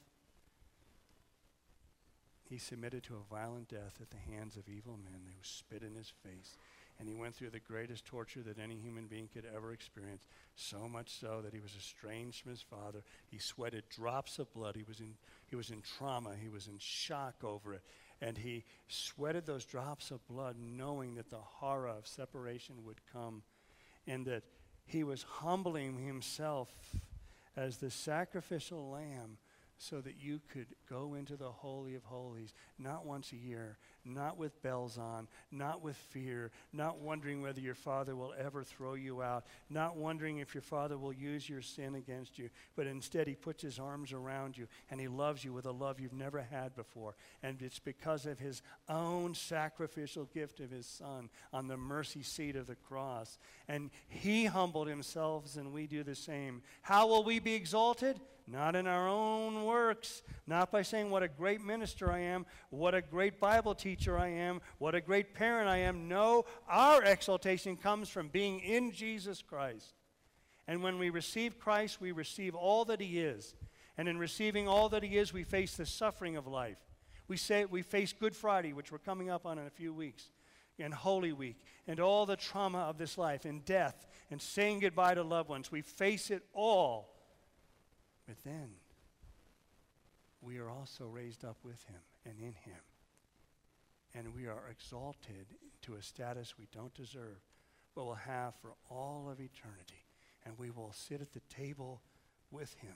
He submitted to a violent death at the hands of evil men who spit in his face. And he went through the greatest torture that any human being could ever experience, so much so that he was estranged from his Father. He sweated drops of blood. He was in trauma. He was in shock over it. And he sweated those drops of blood knowing that the horror of separation would come, and that he was humbling himself as the sacrificial lamb so that you could go into the Holy of Holies, not once a year, not with bells on, not with fear, not wondering whether your father will ever throw you out, not wondering if your father will use your sin against you, but instead he puts his arms around you and he loves you with a love you've never had before. And it's because of his own sacrificial gift of his son on the mercy seat of the cross. And he humbled himself, and we do the same. How will we be exalted? Not in our own works, not by saying what a great minister I am, what a great Bible teacher I am, what a great parent I am. No, our exaltation comes from being in Jesus Christ. And when we receive Christ, we receive all that he is. And in receiving all that he is, we face the suffering of life. We face Good Friday, which we're coming up on in a few weeks, and Holy Week, and all the trauma of this life, and death, and saying goodbye to loved ones. We face it all. But then, we are also raised up with him and in him. And we are exalted to a status we don't deserve, but will have for all of eternity. And we will sit at the table with him.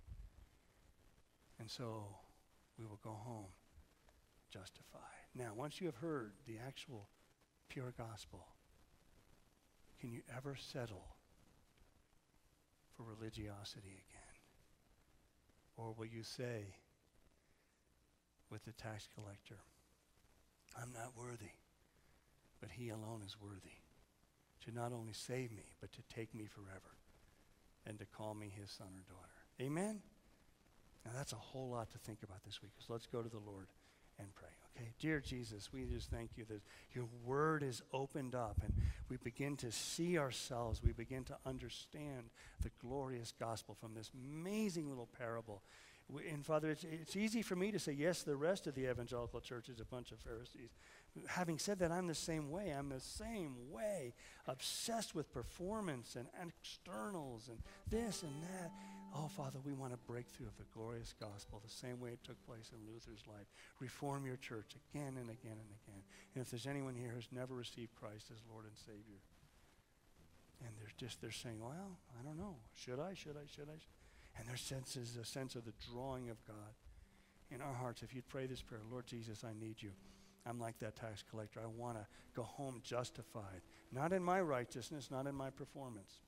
And so, we will go home justified. Now, once you have heard the actual pure gospel, can you ever settle for religiosity again? Or will you say with the tax collector, I'm not worthy, but he alone is worthy to not only save me, but to take me forever and to call me his son or daughter. Amen? Now that's a whole lot to think about this week. So let's go to the Lord and pray. Okay, dear Jesus, we just thank you that your word is opened up and we begin to see ourselves. We begin to understand the glorious gospel from this amazing little parable. And Father, it's easy for me to say, yes, the rest of the evangelical church is a bunch of Pharisees. Having said that, I'm the same way. I'm the same way, obsessed with performance and externals and this and that. Oh, Father, we want a breakthrough of the glorious gospel the same way it took place in Luther's life. Reform your church again and again and again. And if there's anyone here who's never received Christ as Lord and Savior, and they're saying, well, I don't know. Should I? And their sense is a sense of the drawing of God in our hearts. If you'd pray this prayer, Lord Jesus, I need you. I'm like that tax collector. I want to go home justified. Not in my righteousness, not in my performance.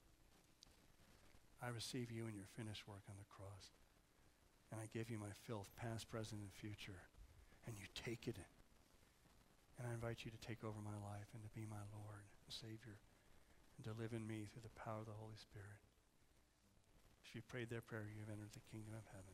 I receive you in your finished work on the cross. And I give you my filth, past, present, and future. And you take it in. And I invite you to take over my life and to be my Lord and Savior. And to live in me through the power of the Holy Spirit. If you prayed that prayer, you have entered the kingdom of heaven.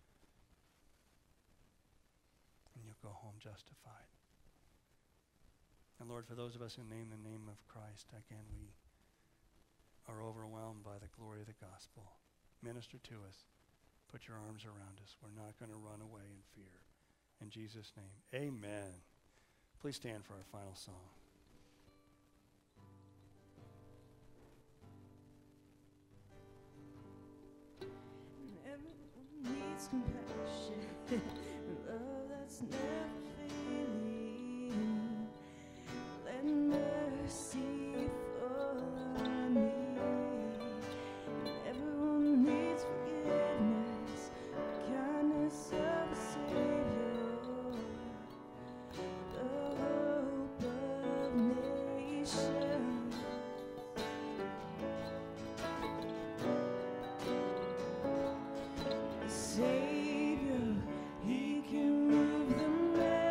And you'll go home justified. And Lord, for those of us who name the name of Christ, again, we are overwhelmed by the glory of the gospel. Minister to us. Put your arms around us. We're not going to run away in fear. In Jesus' name, amen. Please stand for our final song. Everyone needs compassion, love that's never failing. Let mercy fall on me. Everyone needs forgiveness, the kindness of a Savior, the hope of nations. The Savior, he can move the mountains.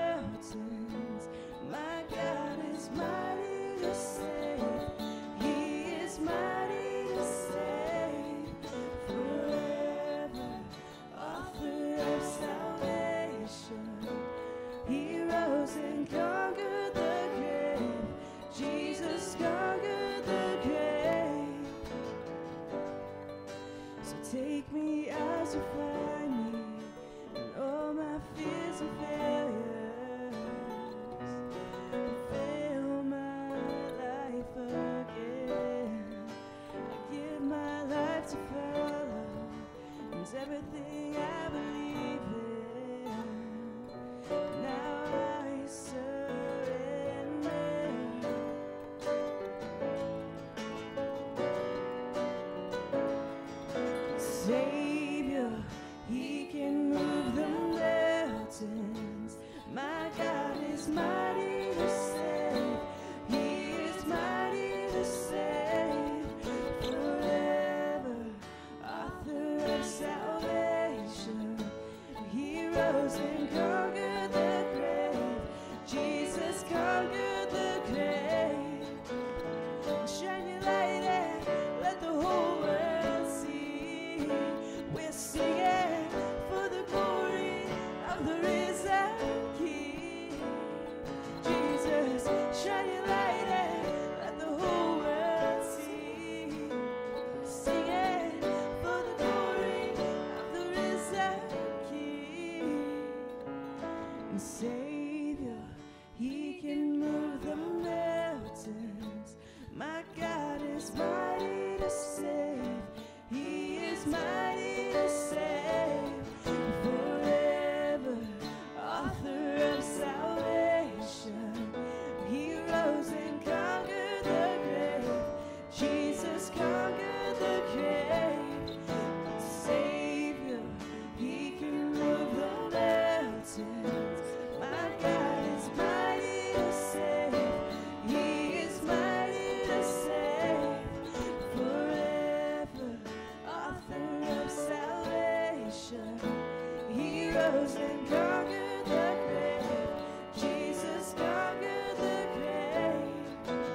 can move the mountains. My God is mighty to save. He is mighty to save. Forever, author of salvation. He rose and conquered the grave. Jesus conquered the grave. Savior, He can move the mountains. My God is mighty to save. He is mighty to save. Forever, author of salvation. He rose and conquered the grave. Jesus conquered the grave.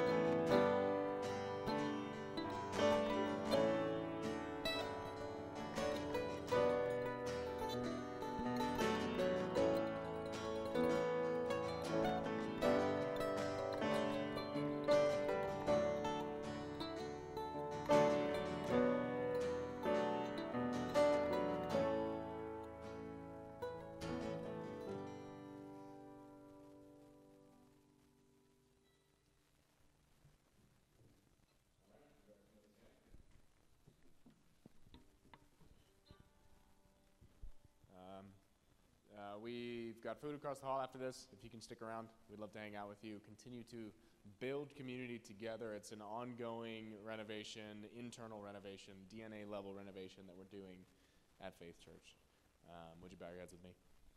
We've got food across the hall after this. If you can stick around, we'd love to hang out with you. Continue to build community together. It's an ongoing renovation, internal renovation, DNA level renovation that we're doing at Faith Church. Would you bow your heads with me?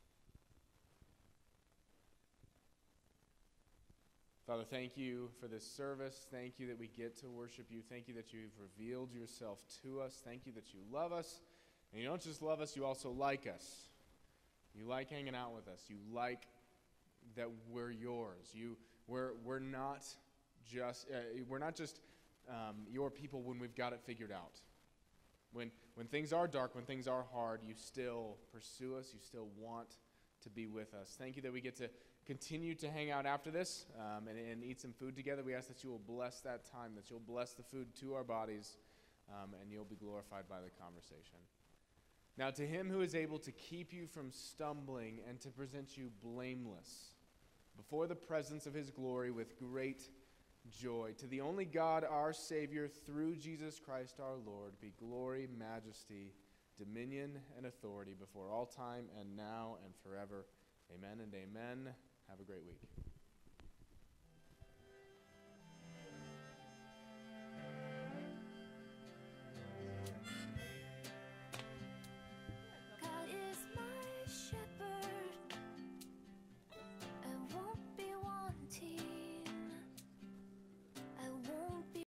Father, thank you for this service. Thank you that we get to worship you. Thank you that you've revealed yourself to us. Thank you that you love us. And you don't just love us, you also like us. You like hanging out with us. You like that we're yours. We're not just your people when we've got it figured out. When things are dark, when things are hard, you still pursue us. You still want to be with us. Thank you that we get to continue to hang out after this and eat some food together. We ask that you will bless that time, that you'll bless the food to our bodies, and you'll be glorified by the conversation. Now, to him who is able to keep you from stumbling and to present you blameless before the presence of his glory with great joy, to the only God, our Savior, through Jesus Christ our Lord, be glory, majesty, dominion, and authority before all time and now and forever. Amen and amen. Have a great week.